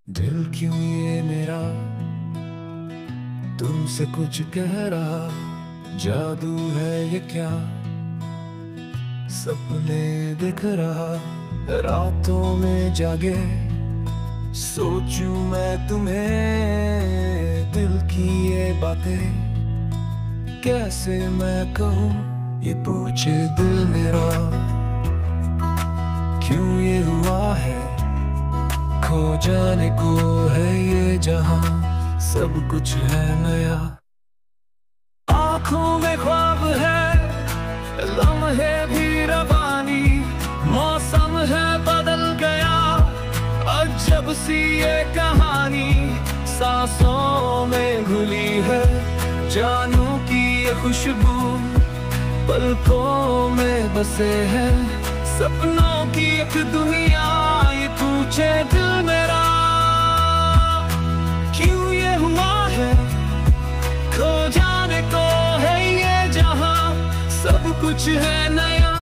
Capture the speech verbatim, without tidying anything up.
दिल क्यों ये मेरा तुमसे कुछ कह रहा, जादू है ये क्या, सपने दिख रहा, रातों में जागे सोचूं मैं तुम्हें। दिल की ये बातें कैसे मैं कहूँ, ये पूछे दिल मेरा क्यों ये हुआ है। खो जाने को है ये जहां, सब कुछ है नया। आंखों में ख्वाब है, लम्हे भी रवानी, मौसम है बदल गया, अजब सी ये कहानी। सांसों में घुली है जानू की ये खुशबू, पलकों में बसे हैं सपनों की एक दुनिया। ये पूछे दिल मेरा क्यों ये हुआ है, खो जाने को है ये जहां, सब कुछ है नया।